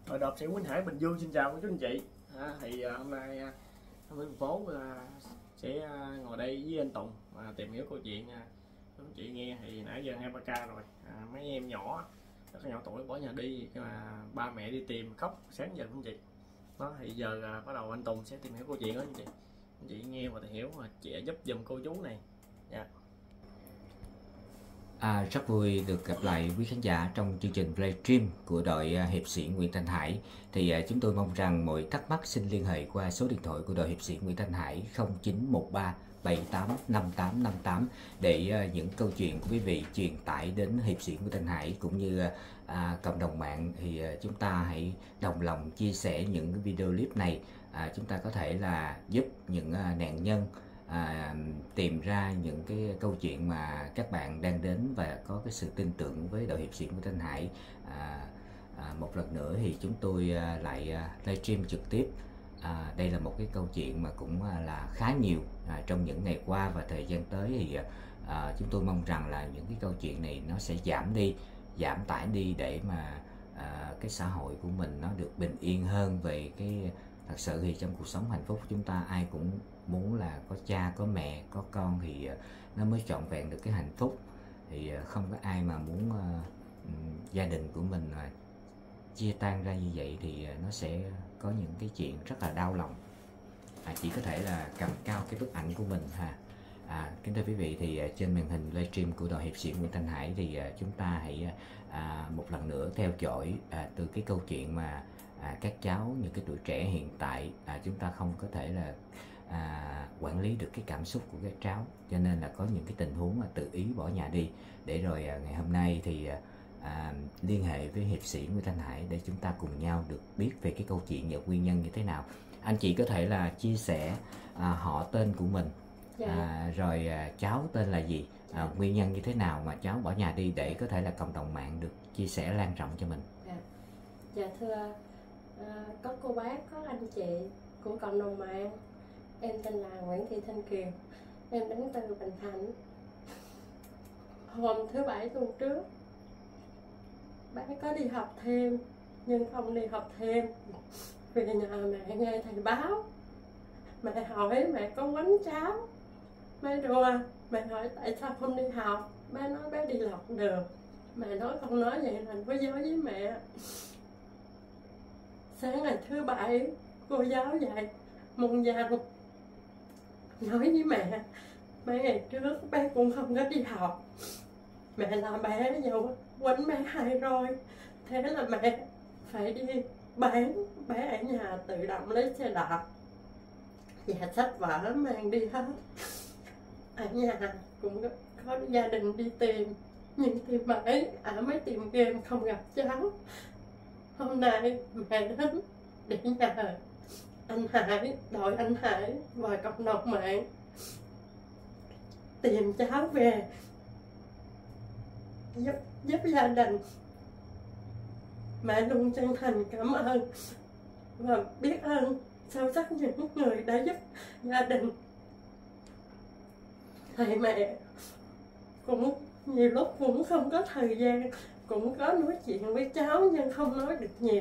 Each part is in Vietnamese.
Hội đọc sĩ Quỳnh Hải Bình Dương xin chào cô chú anh chị. Hôm nay ông thành phố sẽ ngồi đây với anh Tùng và tìm hiểu câu chuyện. Cô chú chị nghe thì nãy giờ 2-3 ca rồi. Mấy em nhỏ rất là nhỏ tuổi bỏ nhà đi, mà ba mẹ đi tìm khóc sáng giờ cô chị. Đó thì giờ bắt đầu anh Tùng sẽ tìm hiểu câu chuyện đó anh chị. Anh chị nghe và tìm hiểu và chị giúp giùm cô chú này. Dạ. Rất vui được gặp lại quý khán giả trong chương trình livestream của đội hiệp sĩ Nguyễn Thanh Hải. Thì chúng tôi mong rằng mọi thắc mắc xin liên hệ qua số điện thoại của đội hiệp sĩ Nguyễn Thanh Hải 0913 785858 để những câu chuyện của quý vị truyền tải đến hiệp sĩ Nguyễn Thanh Hải cũng như cộng đồng mạng. Thì chúng ta hãy đồng lòng chia sẻ những video clip này. Chúng ta có thể là giúp những nạn nhân tìm ra những cái câu chuyện mà các bạn đang đến và có cái sự tin tưởng với đội hiệp sĩ Nguyễn Thanh Hải. Một lần nữa thì chúng tôi lại livestream trực tiếp. Đây là một cái câu chuyện mà cũng là khá nhiều trong những ngày qua, và thời gian tới thì chúng tôi mong rằng là những cái câu chuyện này nó sẽ giảm tải đi để mà cái xã hội của mình nó được bình yên hơn. Về cái thật sự thì trong cuộc sống hạnh phúc chúng ta ai cũng muốn là có cha, có mẹ, có con thì nó mới trọn vẹn được cái hạnh phúc. Thì không có ai mà muốn gia đình của mình chia tan ra như vậy, thì nó sẽ có những cái chuyện rất là đau lòng. Chỉ có thể là cầm cao cái bức ảnh của mình ha. Kính thưa quý vị, thì trên màn hình livestream của đội hiệp sĩ Nguyễn Thanh Hải thì chúng ta hãy một lần nữa theo dõi từ cái câu chuyện mà các cháu, những cái tuổi trẻ hiện tại chúng ta không có thể là quản lý được cái cảm xúc của các cháu, cho nên là có những cái tình huống mà tự ý bỏ nhà đi. Để rồi ngày hôm nay thì liên hệ với hiệp sĩ Nguyễn Thanh Hải để chúng ta cùng nhau được biết về cái câu chuyện và nguyên nhân như thế nào. Anh chị có thể là chia sẻ họ tên của mình, rồi cháu tên là gì, nguyên nhân như thế nào mà cháu bỏ nhà đi, để có thể là cộng đồng mạng được chia sẻ lan rộng cho mình. Dạ thưa có cô bác, có anh chị của cộng đồng mạng. Em tên là Nguyễn Thị Thanh Kiều, em đến từ Bình Thạnh. Hôm thứ Bảy tuần trước, bác có đi học thêm nhưng không đi học thêm. Về nhà mẹ nghe thầy báo, mẹ hỏi mẹ có quánh cháu, mẹ đùa, mẹ hỏi tại sao không đi học, bé nói bé đi lọc đường. Mẹ nói không nói vậy là có dối với mẹ. Sáng ngày thứ Bảy, cô giáo dạy môn văn nói với mẹ, mấy ngày trước bé cũng không có đi học, mẹ là bé giờ quánh bé 2 rồi, thế là mẹ phải đi bán, bé ở nhà tự động lấy xe đạp và sách vở mang đi hết. Ở nhà cũng có gia đình đi tìm, nhưng tìm mãi mới tìm game không gặp cháu. Hôm nay mẹ đến để nhờ anh Hải, đội anh Hải và cộng đồng mạng tìm cháu về, giúp gia đình. Mẹ luôn chân thành cảm ơn và biết ơn sâu sắc những người đã giúp gia đình. Thầy mẹ cũng nhiều lúc cũng không có thời gian, cũng có nói chuyện với cháu nhưng không nói được nhiều.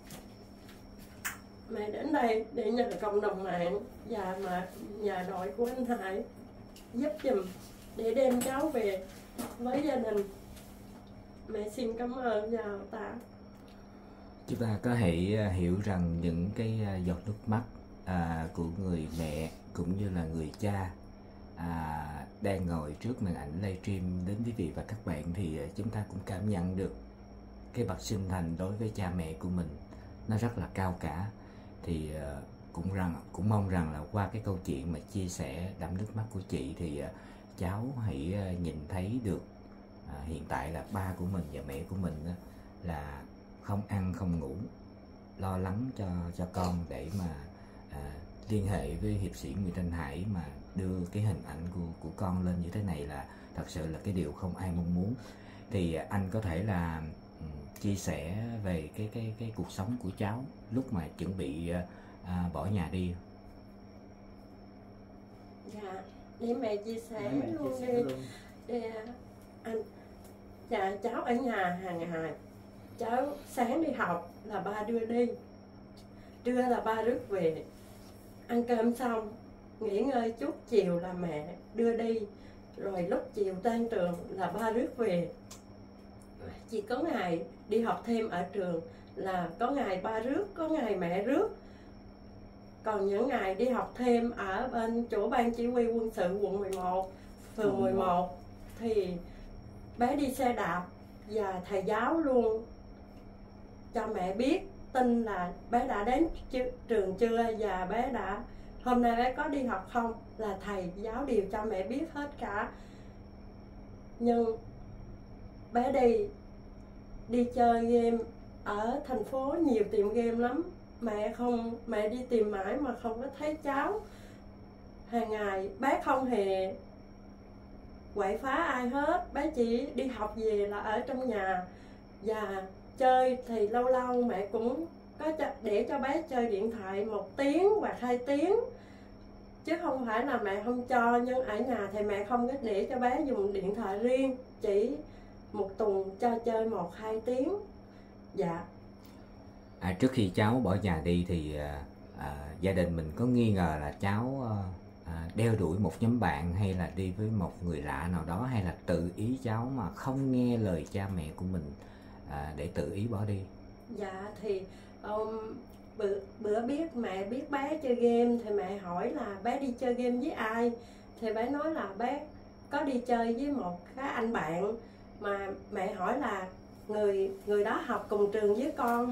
Mẹ đến đây để nhờ cộng đồng mạng và nhà đội của anh Hải giúp giùm để đem cháu về với gia đình. Mẹ xin cảm ơn và tạ. Chúng ta có thể hiểu rằng những cái giọt nước mắt của người mẹ cũng như là người cha đang ngồi trước màn ảnh livestream đến quý vị và các bạn, thì chúng ta cũng cảm nhận được cái bậc sinh thành đối với cha mẹ của mình nó rất là cao cả. Thì cũng mong rằng là qua cái câu chuyện mà chia sẻ đẫm nước mắt của chị thì cháu hãy nhìn thấy được hiện tại là ba của mình và mẹ của mình là không ăn không ngủ, lo lắng cho con, để mà liên hệ với hiệp sĩ Nguyễn Thanh Hải mà đưa cái hình ảnh của con lên như thế này là thật sự là cái điều không ai mong muốn. Thì anh có thể là chia sẻ về cái cuộc sống của cháu lúc mà chuẩn bị bỏ nhà đi. Dạ, để mẹ chia sẻ luôn đi. Để anh, dạ cháu ở nhà hàng ngày cháu sáng đi học là ba đưa đi, trưa là ba rước về, ăn cơm xong nghỉ ngơi chút, chiều là mẹ đưa đi, rồi lúc chiều tan trường là ba rước về. Chỉ có ngày đi học thêm ở trường là có ngày ba rước, có ngày mẹ rước. Còn những ngày đi học thêm ở bên chỗ ban chỉ huy quân sự quận 11, phường 11 thì bé đi xe đạp và thầy giáo luôn cho mẹ biết tin là bé đã đến trường chưa và bé đã hôm nay bé có đi học không, là thầy giáo đều cho mẹ biết hết cả. Nhưng bé đi chơi game ở thành phố nhiều tiệm game lắm, mẹ đi tìm mãi mà không có thấy cháu. Hàng ngày bé không hề quậy phá ai hết, bé chỉ đi học về là ở trong nhà, và chơi thì lâu lâu mẹ cũng có để cho bé chơi điện thoại 1 tiếng hoặc 2 tiếng, chứ không phải là mẹ không cho. Nhưng ở nhà thì mẹ không có để cho bé dùng điện thoại riêng, chỉ một tuần cho chơi 1-2 tiếng. Dạ. Trước khi cháu bỏ nhà đi thì gia đình mình có nghi ngờ là cháu đeo đuổi một nhóm bạn hay là đi với một người lạ nào đó, hay là tự ý cháu mà không nghe lời cha mẹ của mình để tự ý bỏ đi? Dạ thì bữa biết mẹ biết bé chơi game thì mẹ hỏi là bé đi chơi game với ai, thì bé nói là bé có đi chơi với một cái anh bạn, mà mẹ hỏi là người đó học cùng trường với con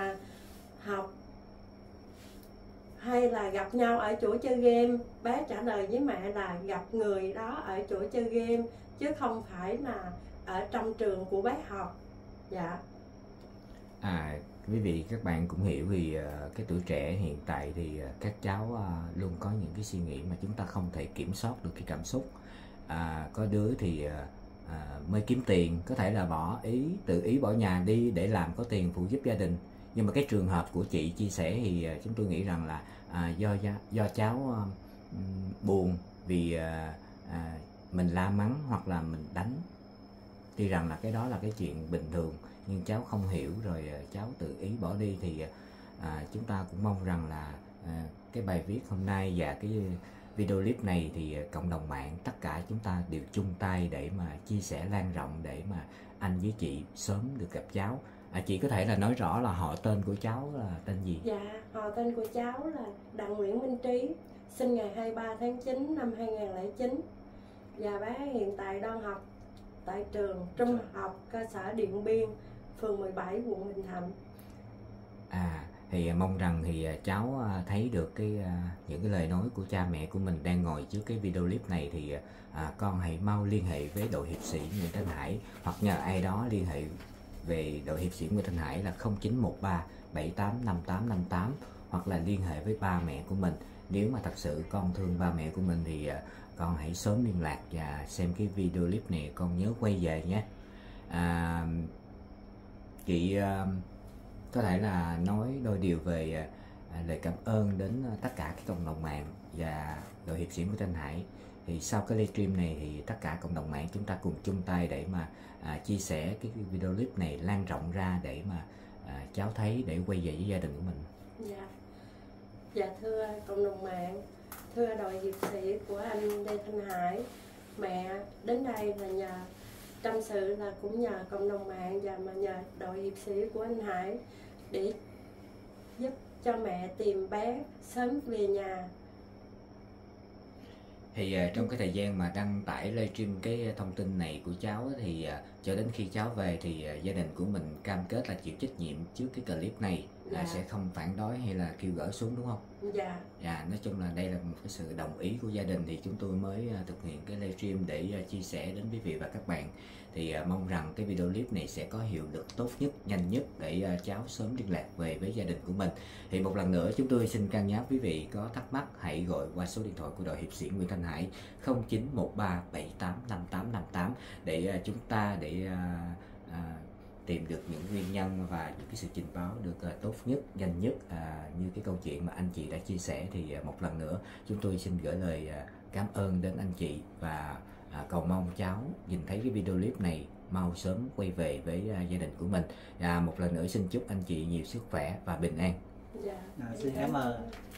hay là gặp nhau ở chỗ chơi game. Bé trả lời với mẹ là gặp người đó ở chỗ chơi game chứ không phải là ở trong trường của bé học. Dạ. Quý vị các bạn cũng hiểu vì cái tuổi trẻ hiện tại thì các cháu luôn có những cái suy nghĩ mà chúng ta không thể kiểm soát được cái cảm xúc. Có đứa thì mới kiếm tiền, có thể là tự ý bỏ nhà đi để làm có tiền phụ giúp gia đình. Nhưng mà cái trường hợp của chị chia sẻ thì chúng tôi nghĩ rằng là do cháu buồn vì mình la mắng hoặc là mình đánh. Tuy rằng là cái đó là cái chuyện bình thường, nhưng cháu không hiểu rồi cháu tự ý bỏ đi thì chúng ta cũng mong rằng là cái bài viết hôm nay và cái video clip này thì cộng đồng mạng tất cả chúng ta đều chung tay để mà chia sẻ lan rộng để mà anh với chị sớm được gặp cháu. Chị có thể là nói rõ là họ tên của cháu là tên gì? Dạ, họ tên của cháu là Đặng Nguyễn Minh Trí, sinh ngày 23 tháng 9 năm 2009. Và bé hiện tại đang học tại trường Trung học cơ sở Điện Biên, phường 17, quận Bình Thạnh. Thì mong rằng thì cháu thấy được những cái lời nói của cha mẹ của mình đang ngồi trước cái video clip này thì con hãy mau liên hệ với đội hiệp sĩ Nguyễn Thanh Hải, hoặc nhờ ai đó liên hệ về đội hiệp sĩ Nguyễn Thanh Hải là 0913 785858, hoặc là liên hệ với ba mẹ của mình. Nếu mà thật sự con thương ba mẹ của mình thì con hãy sớm liên lạc và xem cái video clip này, con nhớ quay về nhé. Chị có thể là nói đôi điều về lời cảm ơn đến tất cả các cộng đồng mạng và đội hiệp sĩ Nguyễn Thanh Hải. Thì sau cái livestream này thì tất cả cộng đồng mạng chúng ta cùng chung tay để mà chia sẻ cái video clip này lan rộng ra để mà cháu thấy để quay về với gia đình của mình. Dạ thưa cộng đồng mạng, thưa đội hiệp sĩ của anh Lê Thanh Hải, mẹ đến đây là nhờ tâm sự, là cũng nhờ cộng đồng mạng và mà nhờ đội hiệp sĩ của anh Hải để giúp cho mẹ tìm bé sớm về nhà. Thì trong cái thời gian mà đăng tải livestream cái thông tin này của cháu thì cho đến khi cháu về thì gia đình của mình cam kết là chịu trách nhiệm trước cái clip này, là sẽ không phản đối hay là kêu gỡ xuống, đúng không? Dạ, nói chung là đây là một cái sự đồng ý của gia đình thì chúng tôi mới thực hiện cái livestream để chia sẻ đến quý vị và các bạn. Thì mong rằng cái video clip này sẽ có hiệu lực tốt nhất, nhanh nhất để cháu sớm liên lạc về với gia đình của mình. Thì một lần nữa chúng tôi xin can nhắc quý vị có thắc mắc hãy gọi qua số điện thoại của đội hiệp sĩ Nguyễn Thanh Hải 0913 785858 để chúng ta tìm được những nguyên nhân và những cái sự trình báo được tốt nhất, nhanh nhất như cái câu chuyện mà anh chị đã chia sẻ. Thì một lần nữa chúng tôi xin gửi lời cảm ơn đến anh chị và cầu mong cháu nhìn thấy cái video clip này mau sớm quay về với gia đình của mình. Một lần nữa xin chúc anh chị nhiều sức khỏe và bình an. Dạ. Xin cảm ơn.